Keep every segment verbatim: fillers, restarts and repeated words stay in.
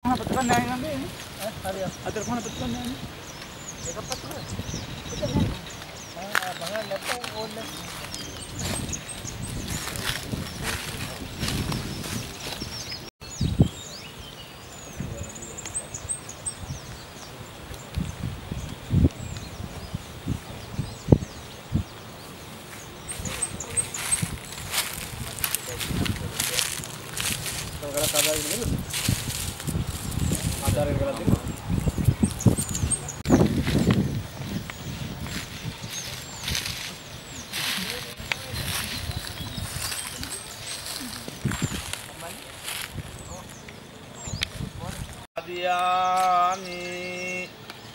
petukan yang ngambil ini. Eh, hari ya. Atur mana petukan ini? Ya kapat tuh. Petukan. Ah, bangan laptop on. Kalau kabar ini dulu. Ada yang relatif. Adiani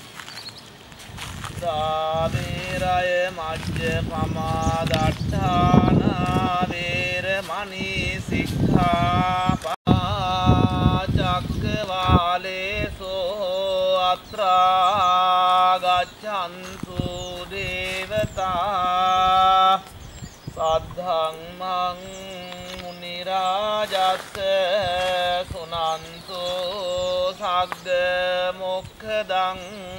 Sadiraya Majja Pamadatthana Veramani Sikha Pacakkavaleso Atra Gaccantu Devata Saddhammang Munirajassa Sunantu Sagga Mokkhadan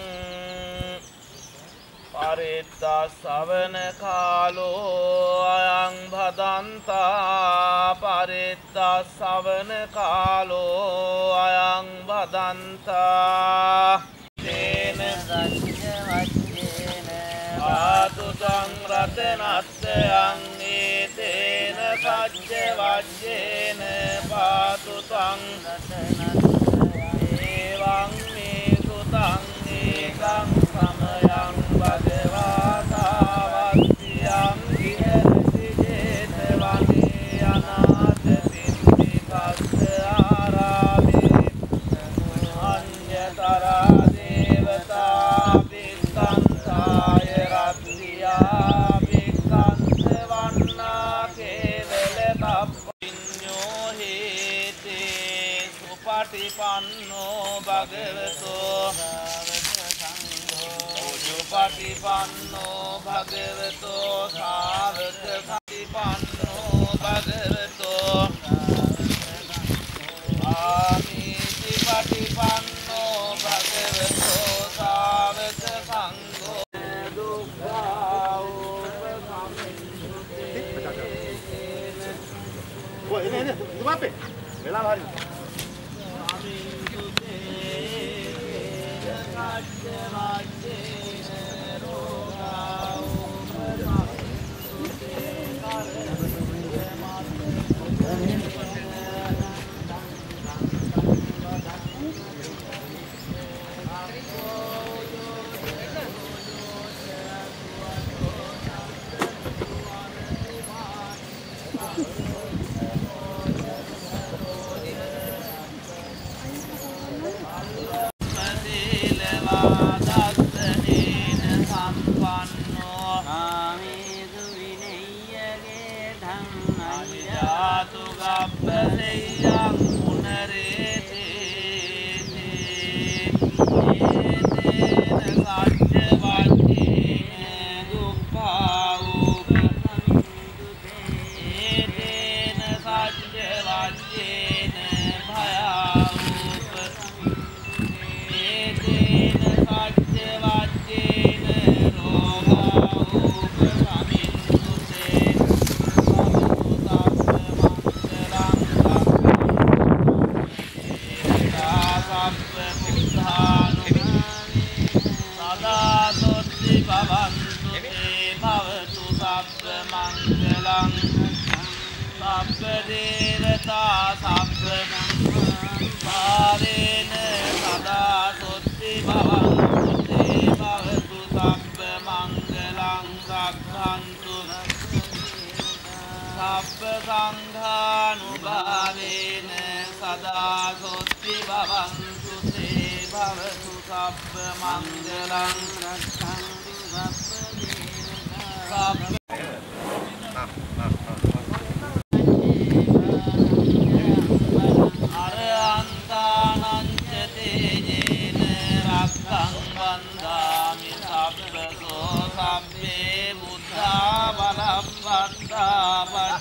Paritta Savana Kalo Ayang Bhadanta Paritta Savana Kalo Ayang Bhadanta Tena Rajya Vajjena Atutang Ratanatsyang Etena Sajja Vajjena Patutang Ratanatsyang Evang Me Sutang Ekang Samayang Bhagavata Vasyang Viharati Jetavani Anatha Pindikassa Arami Anyatara Devata Vikkantaya Rattiya Vikkanta Vanna Kevela Tappinnyo Hete Supatipanno Bhagavato Patipanno Bhagavato Sāvaka Patipanno Bhagavato Amiti Patipanno Bhagavato Sāvaka Sangho Dukkha Upasambhute. Wah ini ini itu apa? Bela hari.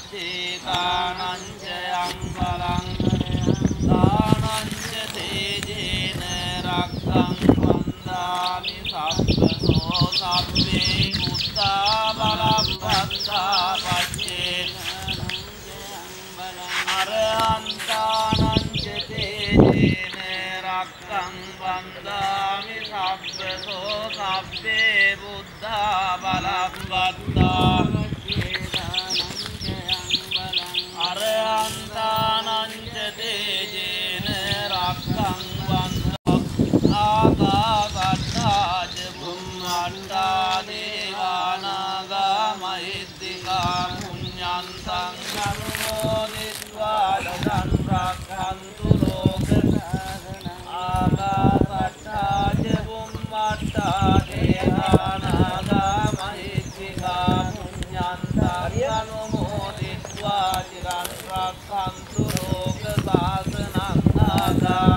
Yang balang, tanang jati රක්ඛං වන්දාමි සබ්බසෝ සබ්බේ බුද්ධා බලං වන්දා පච්චේන අරහන්තානං චේතේන රක්ඛං වන්දාමි සබ්බසෝ සබ්බේ බුද්ධා බලං වන්දා අරහන්තානං චේතේන රක්ඛං වන්දා ආකාසත්තාජ බුම්මණ්ඩා දේවානාගා මහිද්దికා පුඤ්ඤන්තං අනුමෝදිत्वा දදං රක්ඛන්තු ලෝක ආකාසත්තාජ බුම්මණ්ඩා දේවානාගා මහිද්దికා පුඤ්ඤන්තං අනුමෝදිत्वा චිරං රක්ඛන්තු ලෝක සාසනං ආගා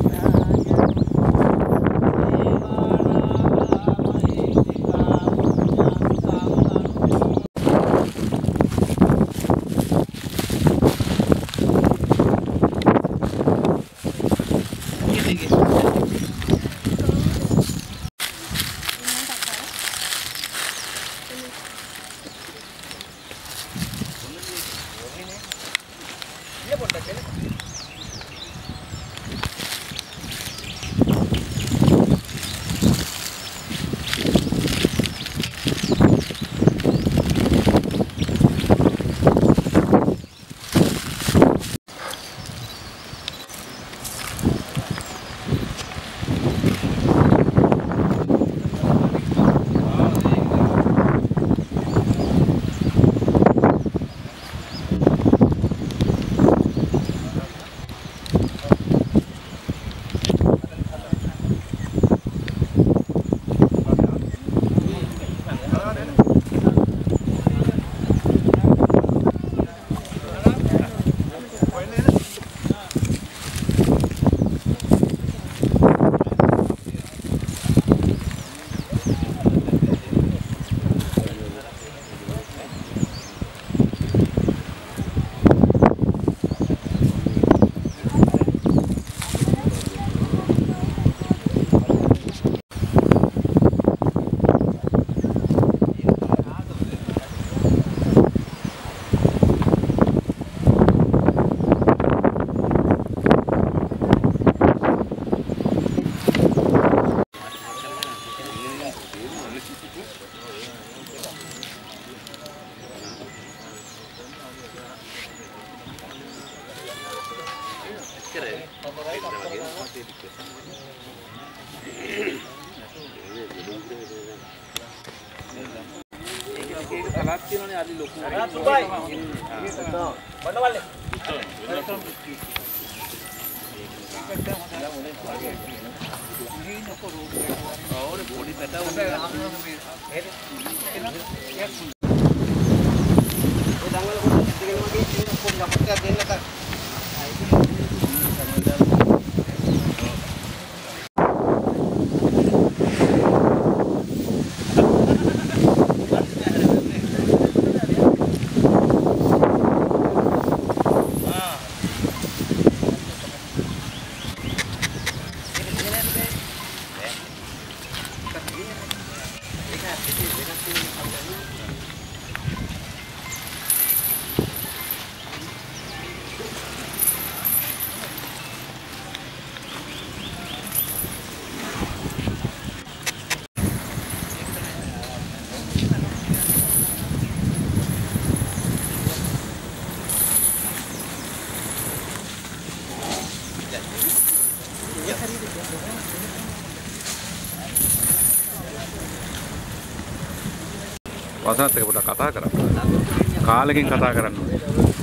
වසනත් එක පොඩ්ඩක් කතා කරන්න. කාලෙකින් කතා කරන්න ඕනේ.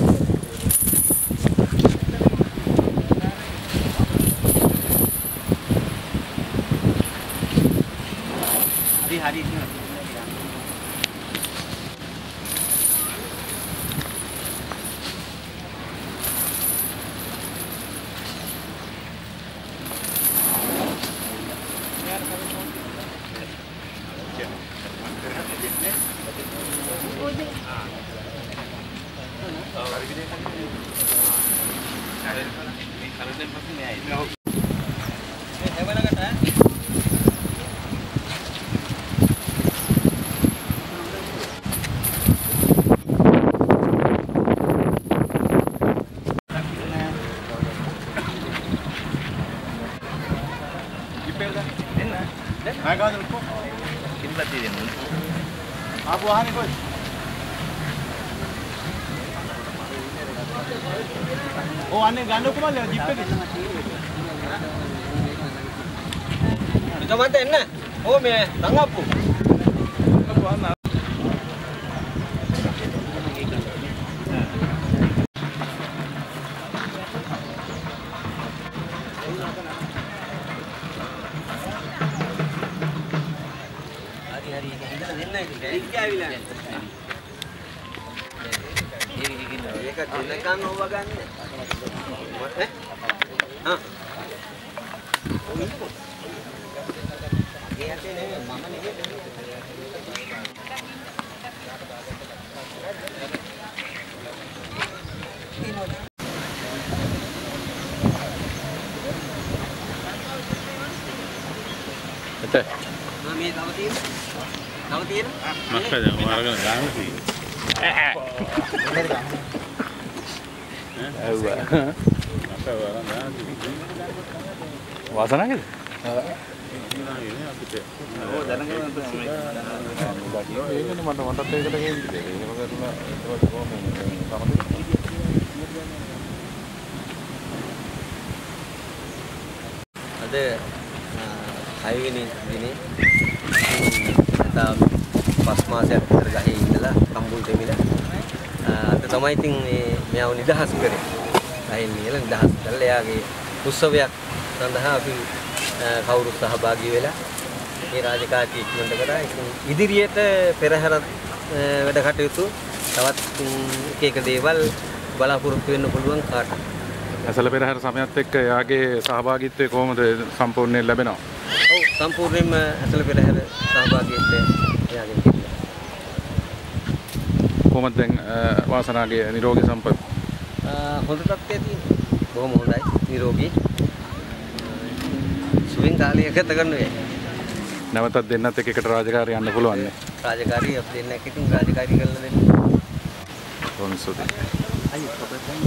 හරි හරි Ini ආපු ආනේ කොහෙද? ඕ අනේ ගන්න කොහමද ජිප් එකේ? ඉතමන්ට එන්න. ඕ මේ රංගප්පු. හරි හරි ඒක හිතලා දෙන්න ඉතින් ඩැරික් කෑවිලා නේ. ඒක දෙන්නකන් ඕව ගන්න. ඈ? හා. ඒකේ නෙමෙයි මම නෙමෙයි. එතේ මම මේ තව තියෙන. තව තියෙන. මක්කද මම අරගෙන ගන්න තියෙන්නේ. ඈ ඇව්වා. මක්කව අරන් ගන්න තියෙන්නේ. වාසනාවේද? ඕ දැනගෙන තමයි. ඒකනේ මට මටත් ඒකට ගෙන්නේ. ඒක කරලා ඒක කොහොමද අද හයවෙනි දිනේ තාම පස් මාසයක් විතර ගහේ ඉඳලා කම්බුල් දෙමිලා අද තමයි ඉතින් මේ මෙයව නිදහස් කරේ. ගහෙන් නියලා නිදහස් කරලා එයාගේ උත්සවයක් සඳහා අපි කවුරු සහභාගී වෙලා මේ රාජකාරී ඉක්මනට කරා. ඉතින් ඉදිරියට පෙරහැර වැඩ කටයුතු තවත් එක එක දේවල් බලාපොරොත්තු වෙන්න පුළුවන් කාට. ඇසල පෙරහැර සමයත් එක්ක එයාගේ සහභාගීත්වය කොහොමද සම්පූර්ණයෙන් ලැබෙනවා? ඔව් සම්පූර්ණයෙන්ම ඇසල පෙරහැර සහභාගීත්වය එයාගෙන් තිබෙනවා. කොහොමද දැන් වාසනාගේ නිරෝගී සම්පත්? හොඳ තත්ත්වයක් තියෙනවා. බොහොම හොඳයි. නිරෝගී. සුවින් කාලය ගත කරනවා. නැවතත් දෙන්නත් එක්ක එකට රාජකාරිය යන්න පුළුවන් නේ. රාජකාරිය අපි දෙන්න එක්ක ඉතින් රාජකාරිය කරලා දෙන්න. කොහොමද සුදේ? අයියෝ පොතෙන්